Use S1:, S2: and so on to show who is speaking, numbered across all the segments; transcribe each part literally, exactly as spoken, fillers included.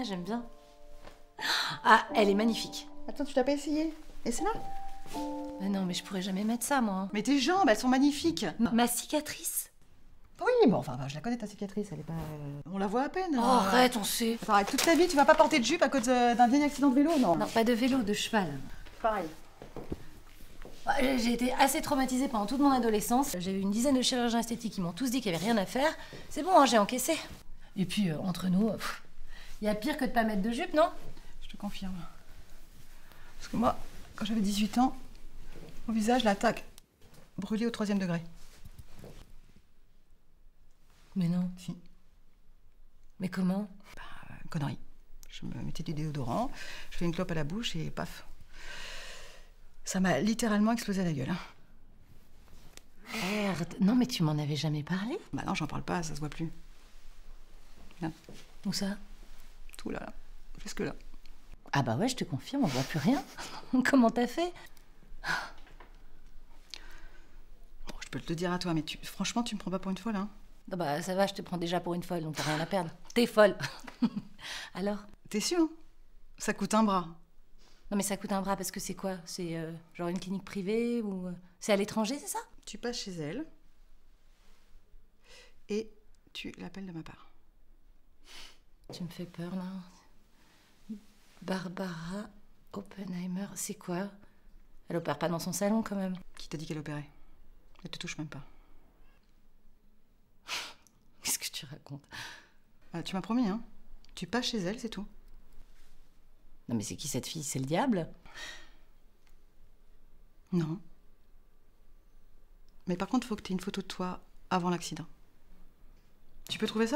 S1: Ah, j'aime bien. Ah, elle est magnifique.
S2: Attends, tu l'as pas essayé? Et c'est là?
S1: Mais non, mais je pourrais jamais mettre ça, moi.
S2: Mais tes jambes, elles sont magnifiques.
S1: Ma cicatrice?
S2: Oui, bon, enfin, je la connais ta cicatrice, elle est pas... Euh... On la voit à peine.
S1: Oh,
S2: euh...
S1: arrête, on sait.
S2: Attends, arrête, toute ta vie, tu vas pas porter de jupe à cause d'un vieil accident de vélo, non?
S1: Non, pas de vélo, de cheval.
S2: Pareil.
S1: J'ai été assez traumatisée pendant toute mon adolescence. J'ai eu une dizaine de chirurgiens esthétiques qui m'ont tous dit qu'il n'y avait rien à faire. C'est bon, hein, j'ai encaissé. Et puis, euh, entre nous, il y a pire que de pas mettre de jupe, non?
S2: Je te confirme. Parce que moi, quand j'avais dix-huit ans, mon visage, l'attaque, brûlé au troisième degré.
S1: Mais non.
S2: Si.
S1: Mais comment?
S2: Bah, connerie. Je me mettais du déodorant, je fais une clope à la bouche et paf. Ça m'a littéralement explosé à la gueule. Hein.
S1: Merde. Non, mais tu m'en avais jamais parlé?
S2: Bah non, j'en parle pas, ça se voit plus. Viens.
S1: Où ça?
S2: Tout là, là. Jusque là.
S1: Ah bah ouais, je te confirme, on voit plus rien. Comment t'as fait?
S2: Bon, je peux te le dire à toi, mais tu, franchement, tu me prends pas pour une folle, hein?
S1: Non bah ça va, je te prends déjà pour une folle, donc t'as rien à perdre. T'es folle. Alors?
S2: T'es sûre? Ça coûte un bras.
S1: Non mais ça coûte un bras parce que c'est quoi? C'est euh, genre une clinique privée ou... C'est à l'étranger, c'est ça?
S2: Tu passes chez elle et tu l'appelles de ma part.
S1: Tu me fais peur, là. Barbara Oppenheimer, c'est quoi? Elle opère pas dans son salon, quand même.
S2: Qui t'a dit qu'elle opérait? Elle te touche même pas.
S1: Qu'est-ce que tu racontes?
S2: Ah, tu m'as promis, hein? Tu passes chez elle, c'est tout.
S1: Non mais c'est qui cette fille? C'est le diable?
S2: Non. Mais par contre, il faut que tu aies une photo de toi avant l'accident. Tu peux trouver ça?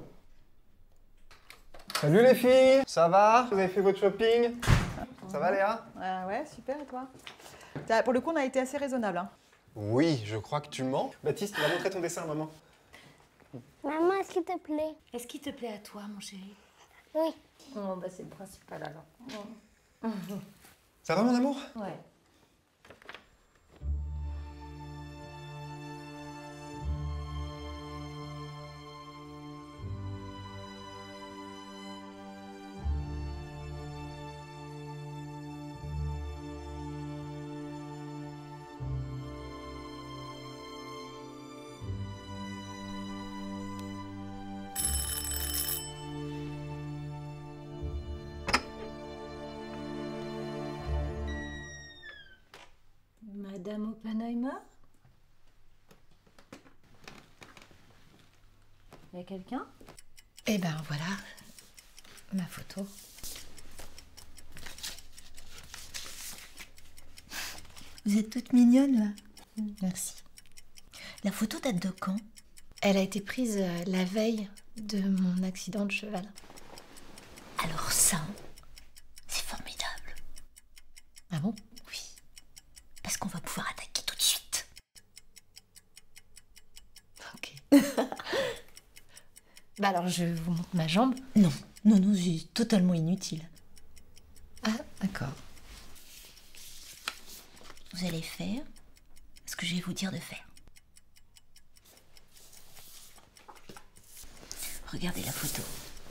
S3: Salut les filles, ça va? Vous avez fait votre shopping? Ça va Léa?
S2: euh, Ouais, super, et toi? Pour le coup, on a été assez raisonnable. Hein.
S3: Oui, je crois que tu mens. Baptiste, tu vas montrer ton dessin à maman.
S4: Maman, est-ce qu'il te plaît?
S1: Est-ce qu'il te plaît à toi, mon chéri?
S4: Oui.
S1: Oh, bah c'est le principal, alors. Oh.
S3: Ça va mon amour?
S1: Ouais. Madame Oppenheimer? Il y a quelqu'un? Eh ben voilà, ma photo.
S5: Vous êtes toute mignonne là. Merci. La photo date de quand?
S1: Elle a été prise euh, la veille de mon accident de cheval.
S5: Alors ça, c'est formidable.
S1: Ah bon?
S5: Oui. Parce qu'on va pouvoir attaquer tout de suite.
S1: Ok. Bah alors je vous montre ma jambe.
S5: Non, non, non, c'est totalement inutile.
S1: Ah, d'accord.
S5: Vous allez faire ce que je vais vous dire de faire. Regardez la photo.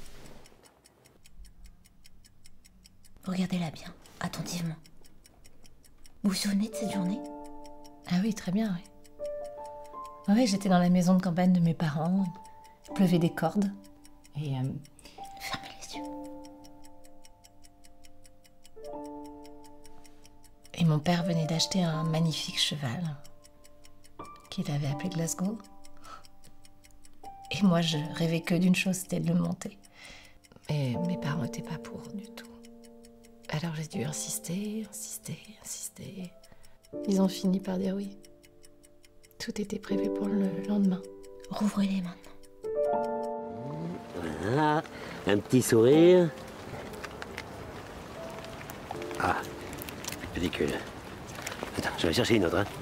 S5: Regardez-la bien, attentivement. Vous vous souvenez de cette journée?
S1: Ah oui, très bien, oui. Oui, j'étais dans la maison de campagne de mes parents. Il pleuvait des cordes. Et... Euh...
S5: Fermez les yeux.
S1: Et mon père venait d'acheter un magnifique cheval qu'il avait appelé Glasgow. Et moi, je rêvais que d'une chose, c'était de le monter. Mais mes parents n'étaient pas pour du tout. Alors j'ai dû insister, insister, insister. Ils ont fini par dire oui. Tout était prévu pour le lendemain.
S5: Rouvrez-les maintenant.
S6: Voilà, un petit sourire. Ah, ridicule. Attends, je vais chercher une autre. Hein.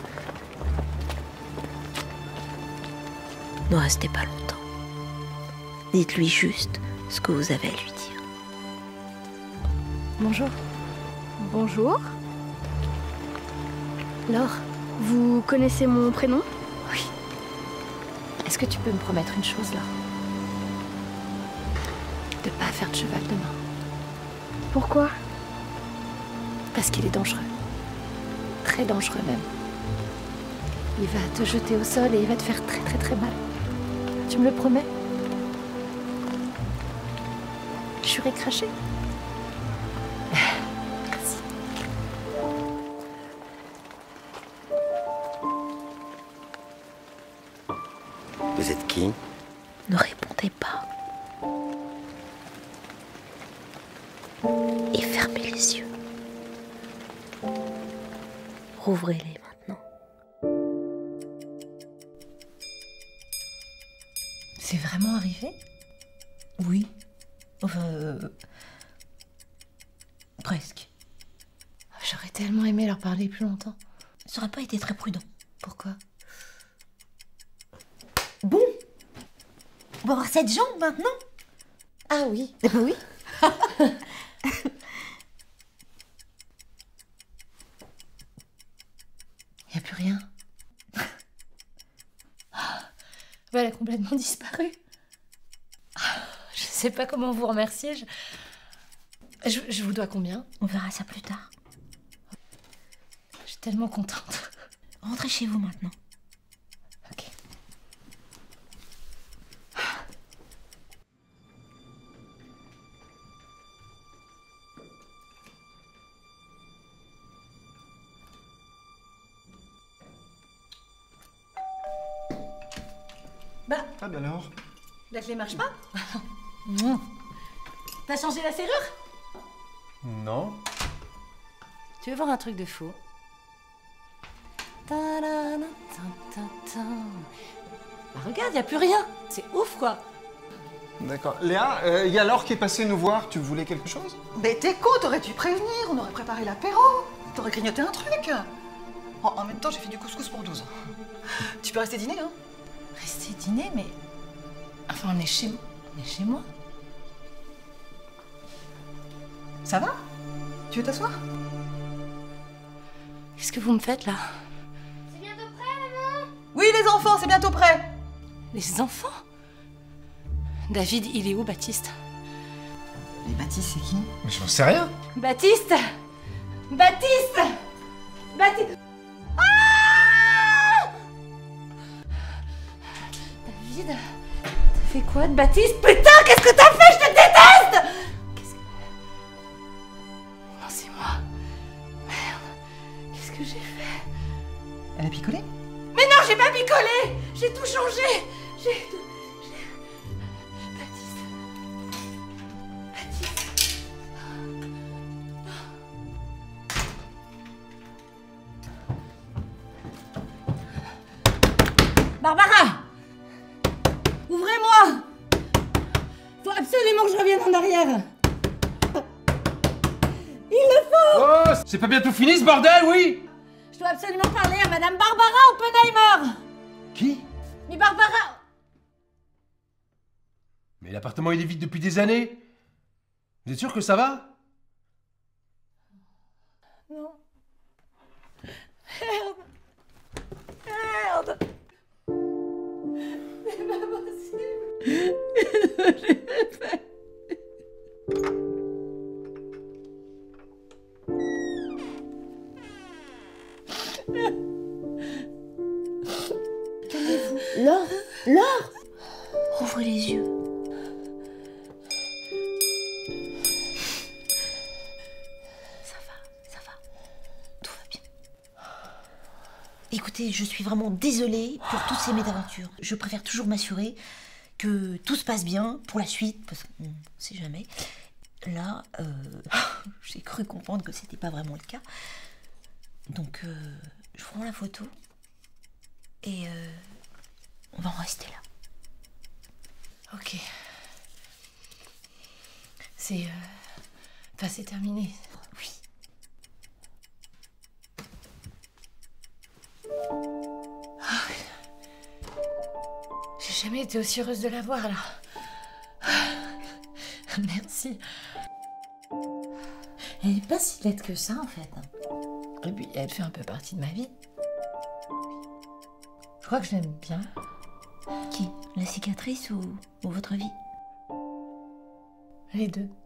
S5: Ne restez pas longtemps. Dites-lui juste ce que vous avez à lui dire.
S1: Bonjour.
S4: Bonjour.
S1: Laure.
S4: Vous connaissez mon prénom?
S1: Oui. Est-ce que tu peux me promettre une chose, là? de pas faire de cheval demain.
S4: Pourquoi?
S1: Parce qu'il est dangereux. Très dangereux même. Il va te jeter au sol et il va te faire très très très mal. Tu me le promets? Juré craché. Merci.
S6: Vous êtes qui?
S5: Ne répondez pas. Et fermez les yeux. Rouvrez-les maintenant.
S1: C'est vraiment arrivé?
S2: Oui. Enfin... euh, presque.
S1: J'aurais tellement aimé leur parler plus longtemps.
S2: Ça aurait pas été très prudent.
S1: Pourquoi?
S2: Bon, on va voir cette jambe maintenant.
S1: Ah oui.
S2: Eh ben oui.
S1: Il n'y a plus rien. Elle a complètement disparu. Je sais pas comment vous remercier. Je, je, je vous dois combien?
S2: On verra ça plus tard.
S1: Je suis tellement contente.
S2: Rentrez chez vous maintenant.
S1: Ok.
S2: Bah,
S3: Ah ben alors.
S2: la clé marche pas?
S1: Non.
S2: T'as changé la serrure?
S3: Non.
S1: Tu veux voir un truc de fou? Ta-da-da, ta-ta-ta. Bah regarde, y a plus rien. C'est ouf quoi.
S3: D'accord. Léa, il euh, y a Laure qui est passée nous voir. Tu voulais quelque chose?
S2: Mais t'es con, t'aurais dû prévenir, on aurait préparé l'apéro. T'aurais grignoté un truc. En, en même temps, j'ai fait du couscous pour douze. Tu peux rester dîner, hein?
S1: Rester dîner, mais... Enfin, on est chez... On est chez moi.
S2: Ça va? Tu veux t'asseoir?
S1: Qu'est-ce que vous me faites là?
S4: C'est bientôt prêt, maman?
S2: Oui, les enfants, c'est bientôt prêt.
S1: Les enfants? David, il est où, Baptiste?
S2: Et Baptiste, c'est qui?
S3: Mais j'en sais rien.
S1: Baptiste! Baptiste! Baptiste! Ah! David, t'as fait quoi de Baptiste? Putain, qu'est-ce que t'as fait? Je te déteste! Qu'est-ce que... Non, c'est moi. Merde, qu'est-ce que j'ai fait?
S2: Elle a picolé?
S1: Mais non, j'ai pas picolé! J'ai tout changé! J'ai tout... j'ai- Baptiste... Baptiste...
S2: Barbara! Ouvrez-moi! Faut absolument que je revienne en arrière! Il le faut!
S7: Oh, c'est pas bientôt fini ce bordel, oui?
S2: Je dois absolument parler à Madame Barbara Oppenheimer!
S7: Qui?
S2: Mais Barbara...
S7: Mais l'appartement il est vide depuis des années. Vous êtes sûr que ça va?
S1: Non. Merde. Merde. C'est pas possible. J'ai fait.
S5: Laure, Laure, ouvrez les yeux. Ça va, ça va. Tout va bien. Écoutez, je suis vraiment désolée pour toutes ces mésaventures. Je préfère toujours m'assurer que tout se passe bien pour la suite, parce qu'on ne sait jamais. Là, euh, j'ai cru comprendre que c'était pas vraiment le cas. Donc, euh, je prends la photo et euh, on va en rester là.
S1: Ok. C'est... Euh... Enfin, c'est terminé.
S5: Oui.
S1: J'ai jamais été aussi heureuse de la voir, là. Merci. Elle n'est pas si laide que ça, en fait. Et puis, elle fait un peu partie de ma vie. Je crois que je l'aime bien.
S5: Qui? La cicatrice ou, ou votre vie?
S1: Les deux.